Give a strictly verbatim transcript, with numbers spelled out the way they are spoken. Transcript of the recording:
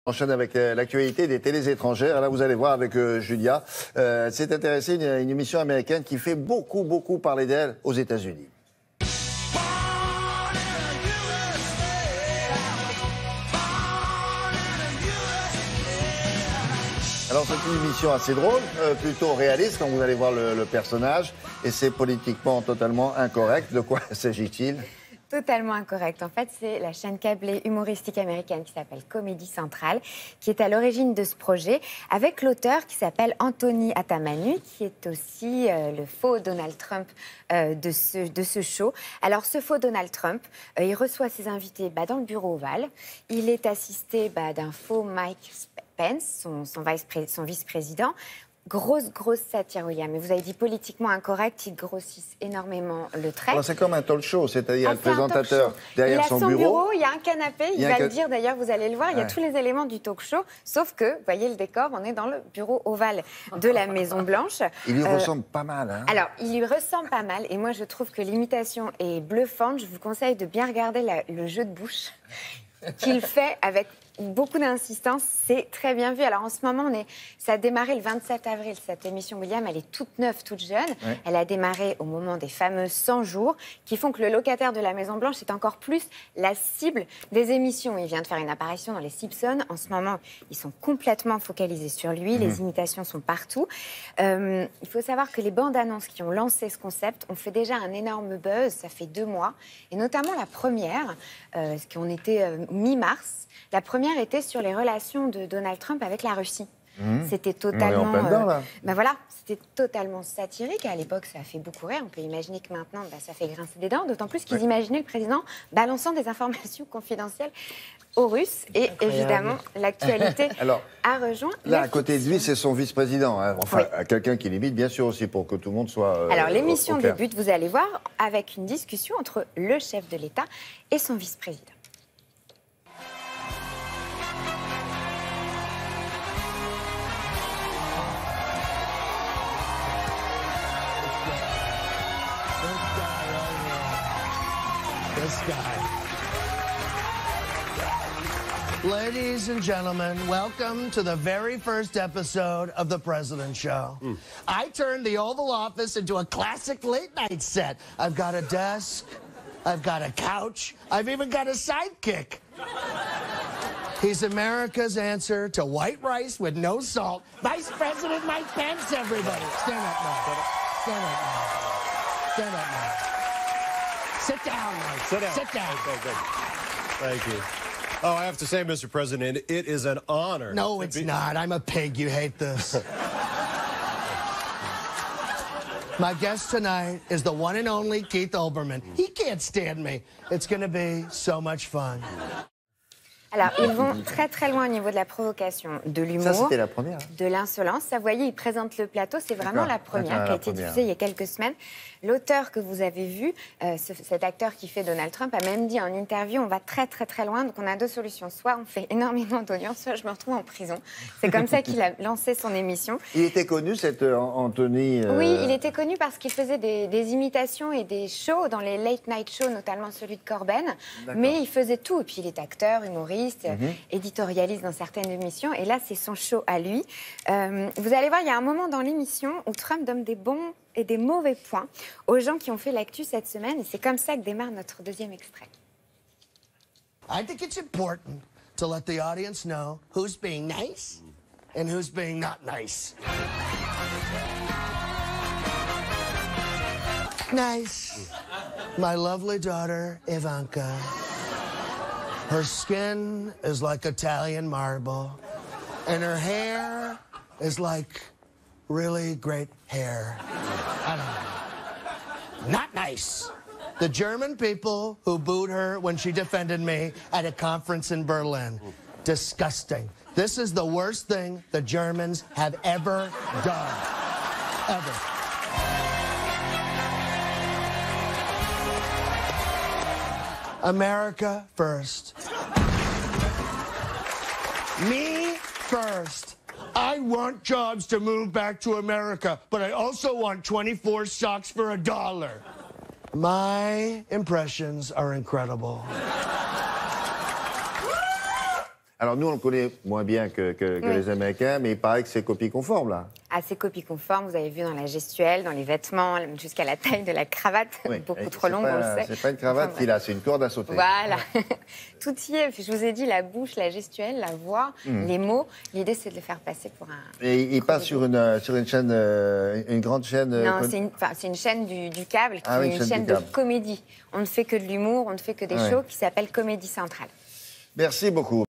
On enchaîne avec l'actualité des télés étrangères. Là, vous allez voir avec euh, Julia. Euh, elle s'est intéressée à une, une émission américaine qui fait beaucoup, beaucoup parler d'elle aux États-Unis. Alors, c'est une émission assez drôle, euh, plutôt réaliste quand vous allez voir le, le personnage. Et c'est politiquement totalement incorrect. De quoi s'agit-il ? Totalement incorrect. En fait, c'est la chaîne câblée humoristique américaine qui s'appelle Comedy Central qui est à l'origine de ce projet, avec l'auteur qui s'appelle Anthony Attamanu, qui est aussi euh, le faux Donald Trump euh, de, ce, de ce show. Alors, ce faux Donald Trump, euh, il reçoit ses invités bah, dans le bureau ovale. Il est assisté bah, d'un faux Mike Pence, son, son, vice son vice-président. Grosse, grosse satire, William. Mais vous avez dit politiquement incorrect, ils grossissent énormément le trait. C'est comme un talk show, c'est-à-dire ah, le présentateur derrière son, son bureau. bureau. Il y a un canapé, il, il va ca... le dire d'ailleurs, vous allez le voir, il y a ouais. tous les éléments du talk show, sauf que, vous voyez le décor, on est dans le bureau ovale de la Maison-Blanche. Il lui euh, ressemble pas mal. Hein. Alors, il lui ressemble pas mal, et moi je trouve que l'imitation est bluffante. Je vous conseille de bien regarder la, le jeu de bouche qu'il fait avec beaucoup d'insistance, c'est très bien vu. Alors en ce moment, on est, ça a démarré le vingt-sept avril, cette émission, William, elle est toute neuve, toute jeune. Ouais. Elle a démarré au moment des fameux cent jours, qui font que le locataire de la Maison-Blanche est encore plus la cible des émissions. Il vient de faire une apparition dans les Simpsons. En ce moment, ils sont complètement focalisés sur lui. Mmh. Les imitations sont partout. Euh, il faut savoir que les bandes annonces qui ont lancé ce concept ont fait déjà un énorme buzz. Ça fait deux mois. Et notamment la première, euh, ce qu'on était euh, mi-mars, la première était sur les relations de Donald Trump avec la Russie. Mmh. C'était totalement, dedans, euh, ben voilà, c'était totalement satirique. À l'époque, ça a fait beaucoup rire. On peut imaginer que maintenant, ben, ça fait grincer des dents. D'autant plus qu'ils ouais. imaginaient le président balançant des informations confidentielles aux Russes. Et incroyable. Évidemment, l'actualité Alors, a rejoint. Là, à côté de lui, c'est son vice-président. Hein. Enfin, oui. quelqu'un qui l'imite, bien sûr, aussi, pour que tout le monde soit. Euh, Alors, l'émission débute, vous allez voir, avec une discussion entre le chef de l'État et son vice-président. This guy. Ladies and gentlemen, welcome to the very first episode of The President Show. Mm. I turned the Oval Office into a classic late-night set. I've got a desk, I've got a couch, I've even got a sidekick. He's America's answer to white rice with no salt. Vice President Mike Pence, everybody. Stand up now. Stand up now. Stand up now. Sit down, Mike. Sit down. Sit down. Okay, good. Thank you. Oh, I have to say, Mister President, it is an honor. No, it's be... not. I'm a pig. You hate this. My guest tonight is the one and only Keith Olbermann. He can't stand me. It's going to be so much fun. Alors, ils vont très très loin au niveau de la provocation, de l'humour, ça, c'était la première. De l'insolence. Ça, vous voyez, ils présentent le plateau. C'est vraiment la première qui a été diffusée il y a quelques semaines. L'auteur que vous avez vu, euh, ce, cet acteur qui fait Donald Trump, a même dit en interview, on va très très très loin, donc on a deux solutions. Soit on fait énormément d'audience, soit je me retrouve en prison. C'est comme ça qu'il a lancé son émission. Il était connu, cet euh, Anthony euh... Oui, il était connu parce qu'il faisait des, des imitations et des shows dans les late night shows, notamment celui de Corben. Mais il faisait tout. Et puis il est acteur, humoriste, mm-hmm. éditorialiste dans certaines émissions. Et là, c'est son show à lui. Euh, vous allez voir, il y a un moment dans l'émission où Trump donne des bons et des mauvais points aux gens qui ont fait l'actu cette semaine. Et c'est comme ça que démarre notre deuxième extrait. I think it's important to let the audience know who's being nice and who's being not nice. Nice. My lovely daughter, Ivanka. Her skin is like Italian marble, and her hair is like really great hair. I don't know. Not nice. The German people who booed her when she defended me at a conference in Berlin. Disgusting. This is the worst thing the Germans have ever done. Ever. America first. Me first. I want jobs to move back to America, but I also want twenty-four socks for a dollar. My impressions are incredible. Alors nous, on le connaît moins bien que, que, que Oui. les Américains, mais il paraît que c'est copie conforme, là. Assez copie conforme, vous avez vu dans la gestuelle, dans les vêtements, jusqu'à la taille de la cravate, Oui. beaucoup Et trop c'est longue, pas- on le sait. C'est pas une cravate Enfin, qu'il a, c'est une corde à sauter. Voilà, tout y est. Puis je vous ai dit, la bouche, la gestuelle, la voix, les mots. L'idée, c'est de le faire passer pour un. Et il passe sur une, euh, sur une chaîne, euh, une grande chaîne. euh, Non, con- c'est une, enfin, c'est une chaîne du, du câble qui Ah oui, est une une chaîne chaîne du de câble. comédie. On ne fait que de l'humour, on ne fait que des Ouais. shows qui s'appelle Comédie Centrale. Merci beaucoup.